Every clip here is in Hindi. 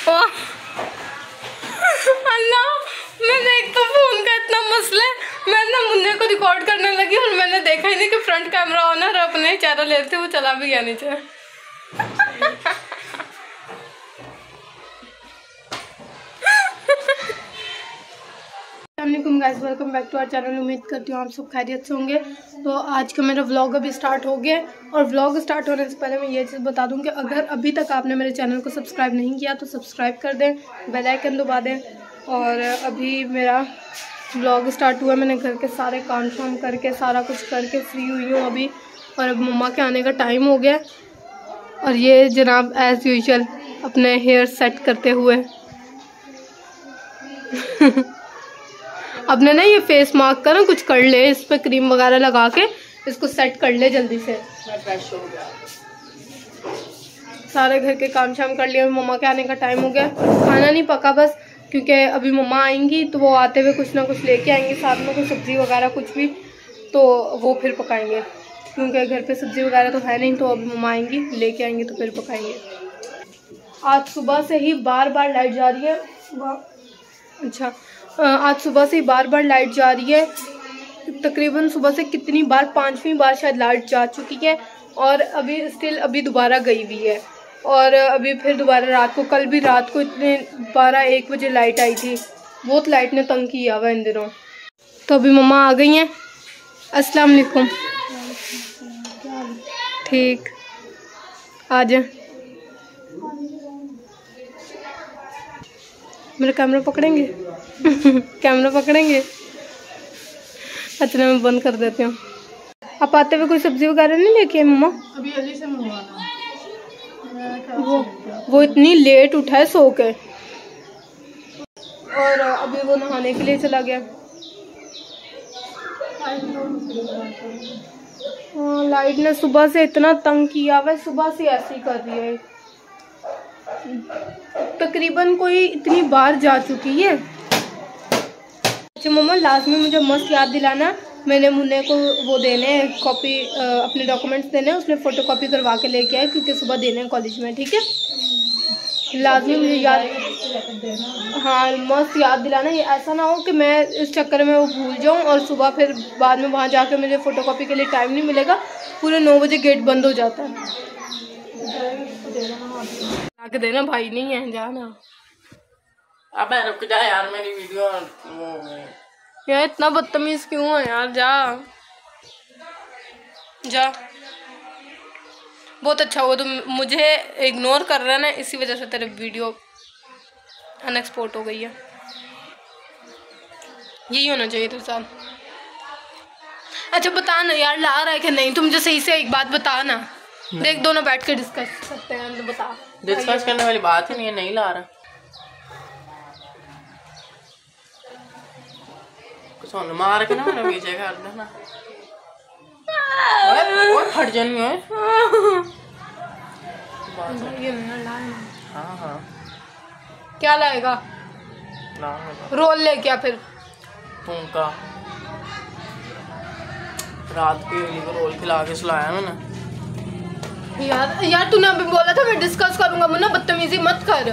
अल्लाह, मैंने एक तो फोन का इतना मसला है, मैं ना मुन्ने को रिकॉर्ड करने लगी और मैंने देखा ही नहीं कि फ्रंट कैमरा ऑन है और अपने चेहरा लेते वो चला भी गया नीचे। Guys, welcome back to our channel. उम्मीद करती हूँ आप सब खैरियत से होंगे। तो आज का मेरा व्लॉग अभी स्टार्ट हो गया और व्लॉग स्टार्ट होने से पहले मैं ये चीज़ बता दूँ कि अगर अभी तक आपने मेरे चैनल को सब्सक्राइब नहीं किया तो सब्सक्राइब कर दें, बेल आइकन दबा दें। और अभी मेरा व्लॉग स्टार्ट हुआ, मैंने घर के सारे काम शाम करके सारा कुछ करके फ्री हुई हूँ अभी। और अब मम्मा के आने का टाइम हो गया और ये जनाब एज़ यूजुअल अपने हेयर सेट करते हुए अपने ना ये फेस मास्क का ना कुछ कर ले, इस पे क्रीम वगैरह लगा के इसको सेट कर ले जल्दी से। मैं फ्रेश हो गया, सारे घर के काम शाम कर लिया। मम्मा के आने का टाइम हो गया, खाना नहीं पका बस, क्योंकि अभी मम्मा आएंगी तो वो आते हुए कुछ ना कुछ लेके आएंगे साथ में, कोई सब्जी वगैरह कुछ भी, तो वो फिर पकाएंगे क्योंकि घर पे सब्जी वगैरह तो है नहीं। तो अभी मम्मा आएंगी लेके आएंगे तो फिर पकाएंगे। आज सुबह से ही बार बार लाइट जा रही है। अच्छा, आज सुबह से ही बार बार लाइट जा रही है। तकरीबन सुबह से कितनी बार, 5वीं बार शायद लाइट जा चुकी है और अभी स्टिल अभी दोबारा गई हुई है। और अभी फिर दोबारा रात को, कल भी रात को इतने 12-1 बजे लाइट आई थी। बहुत लाइट ने तंग किया हुआ इन दिनों। तो अभी मम्मा आ गई हैं। अस्सलाम वालेकुम। ठीक, आ जाए। मेरा कैमरा पकड़ेंगे? कैमरा पकड़ेंगे? अच्छा, मैं बंद कर देती हूँ। आप आते हुए कोई सब्जी वगैरह नहीं लेके आए मम्मा? अभी अली से मंगवाना। वो इतनी लेट उठा है सो के और अभी वो नहाने के लिए चला गया। हाँ, लाइट ने सुबह से इतना तंग किया हुआ, सुबह से ऐसी कर रही है। तकरीबन कोई इतनी बार जा चुकी है। अच्छा मम्मा, लाजमी मुझे मस्त याद दिलाना, मैंने मुन्ने को वो देने कॉपी, अपने डॉक्यूमेंट्स देने, उसने फ़ोटो कॉपी करवा के लेके आए क्योंकि सुबह देने हैं कॉलेज में। ठीक है, लाजमी मुझे याद, हाँ मस्त याद दिलाना। ये ऐसा ना हो कि मैं इस चक्कर में वो भूल जाऊँ और सुबह फिर बाद में वहाँ जाकर मुझे फ़ोटो कॉपी के लिए टाइम नहीं मिलेगा। पूरे 9 बजे गेट बंद हो जाता है। आके देना, भाई नहीं है, जाना। अबे रुक जा यार, मेरी वीडियो यार इतना बदतमीज क्यों है यार, जा जा। बहुत अच्छा हुआ, तो मुझे इग्नोर कर रहा है ना, इसी वजह से तेरे वीडियो अनएक्सपोर्ट हो गई है। यही होना चाहिए तेरे साथ। अच्छा बता ना यार, ला रहा है कि नहीं? तुम मुझे सही से एक बात बता ना। देख, दोनों बैठ के डिस्कस करते हैं, तो बता। डिस्कस करने वाली बात ही नहीं है, नहीं ला रहा कुछ मार के ना मेरे पीछे कर देना। ओए फट जानी है। हाँ हाँ, क्या लाएगा? रोल ले क्या फिर? तुमका रात के रोल खिला के सुलाया मैंने। यार तूने अभी बोला था मैं डिस्कस करूंगा। मुन्ना बदतमीजी मत कर,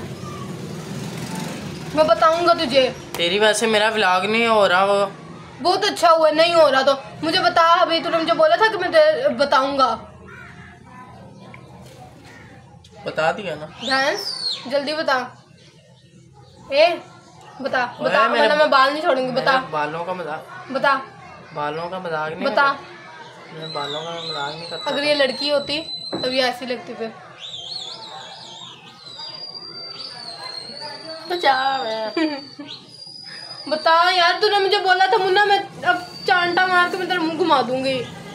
मैं बताऊंगा तुझे। तेरी वजह से मेरा व्लॉग नहीं हो रहा। वो बहुत अच्छा हुआ, नहीं हो रहा तो मुझे बता। अभी तूने मुझे बोला था कि मैं बताऊंगा। बता दिया ना भैंस, जल्दी बता। बता बता, वरना मैं बाल नहीं छोड़ूंगी। बता। बालों का मजाक, बता। बालों का मजाक नहीं बता। मैं बालों का मजाक नहीं करता। अगर ये लड़की होती तब ये ऐसी लगती फिर। बता यार, तूने मुझे बोला था मुन्ना, मैं अब चांटा मार के मैं तेरा मुंह घुमा दूंगी।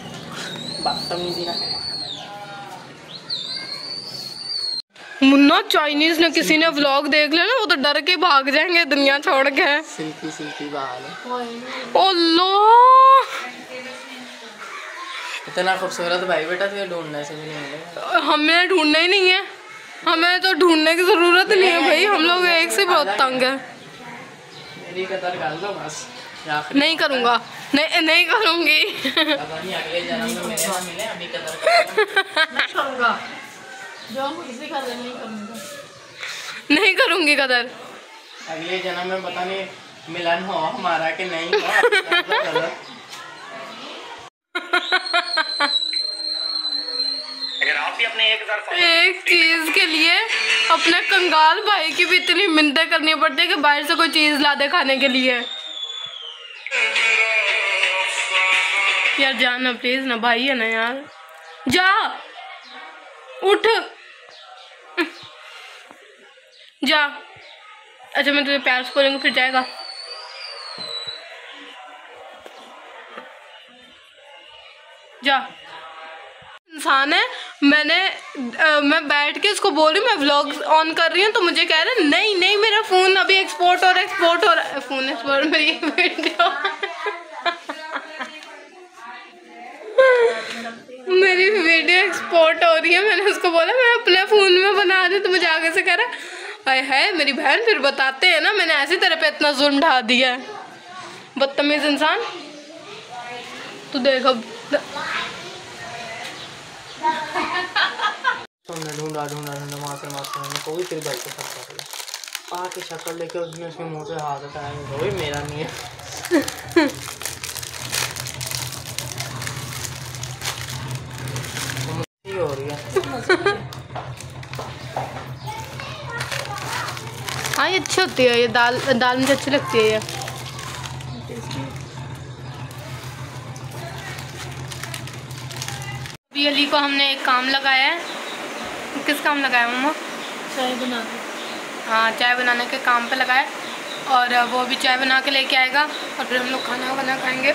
मुन्ना, चाइनीज ने किसी ने व्लॉग देख लिया ना, वो तो डर के भाग जाएंगे दुनिया छोड़ के। सिल्की सिल्की बाल, इतना खूबसूरत भाई बेटा तुझे ढूंढने से भी नहीं मिलेगा। हमें ढूंढना ही नहीं है, हमें तो ढूंढने की जरूरत नहीं है भाई। हम लोग एक से बहुत तंग है। मेरी कदर कर दो बस। नहीं करूँगा, नहीं करूँगी। अगले जन्म में मेरे साथ मिले, अभी कदर करूँगा। जो इसी कर नहीं करूँगा। नहीं करूँगी कदर। अगले जन्म में पता नहीं मिलन हो हमारा कि नहीं हो। अगर आप भी अपने एक चीज के लिए अपने कंगाल भाई की भी इतनी मिन्नतें करनी पड़ती है कि बाहर से कोई चीज ला दे खाने के लिए। यार जाना प्लीज ना, भाई है ना यार, जा उठ जा। अच्छा मैं तुझे प्यार से बोलूंगी फिर जाएगा। जा। इंसान है। मैं बैठ के इसको बोल रही हूँ मैं व्लॉग ऑन कर रही हूँ तो मुझे कह रहा है नहीं नहीं मेरा फोन अभी एक्सपोर्ट हो रहा है। फोन एक्सपोर्ट मेरी वीडियो मेरी वीडियो एक्सपोर्ट हो रही है। मैंने उसको बोला मैं अपने फ़ोन में बना रही हूँ तो मुझे आगे से कह रहा है हाय मेरी बहन फिर बताते हैं ना मैंने ऐसी तरह पे इतना जुल्म ढा दिया है। बदतमीज़ इंसान। तू देख अब ढूंढा मारते कोई फिर भाई को शक्ल आके शक्ल देखे उसने उसके मुँह से हाथ उठाया कोई मेरा नहीं है। हो रही है। हाँ ये अच्छी होती है, ये दाल मुझे अच्छी लगती है ये। अभी अली को हमने एक काम लगाया है। किस काम लगाया मम्मा? चाय बना के। हाँ चाय बनाने के काम पे लगाया और वो अभी चाय बना के लेके आएगा और फिर हम लोग खाना वाना खाएंगे।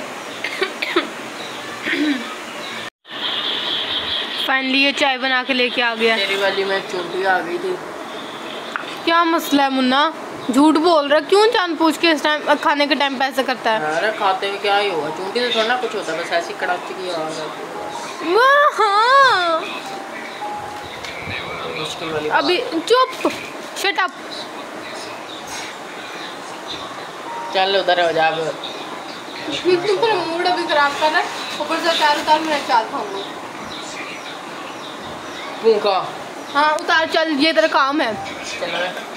फाइनली ये चाय बना के लेके आ गया। तेरी वाली में चोटी आ गई थी। क्या मसला है मुन्ना? झूठ बोल रहा, क्यों जानबूझ के इस टाइम खाने के टाइम पे ऐसे करता है? अरे खाते हुए क्या ही होगा, चोटी से थोड़ा कुछ होता है, बस ऐसी कड़ाची की आवाज़ आती है। हाँ मुश्किल वाली अभी चुप, शट अप। चल उधर हो जा। पूरा मूड अभी खराब कर रहा है, ऊपर से उतार मैं चाल खाऊंगा। भूखा? हाँ उतार चल, ये तेरा काम है। चल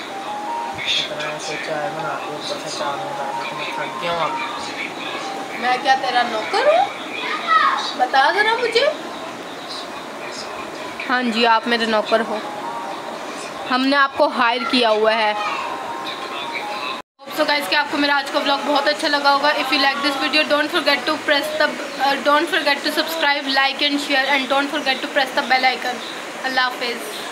चाय बना के ऊपर से चाय बना के थक गया हूँ। मैं क्या तेरा नौकर हूँ? बता जरा मुझे। हाँ जी आप मेरे नौकर हो, हमने आपको हायर किया हुआ है। सो गाइस कि आपको मेरा आज का व्लॉग बहुत अच्छा लगा होगा। If you like this video don't forget to subscribe, like and share and don't forget to press the bell icon. अल्लाह हाफिज़।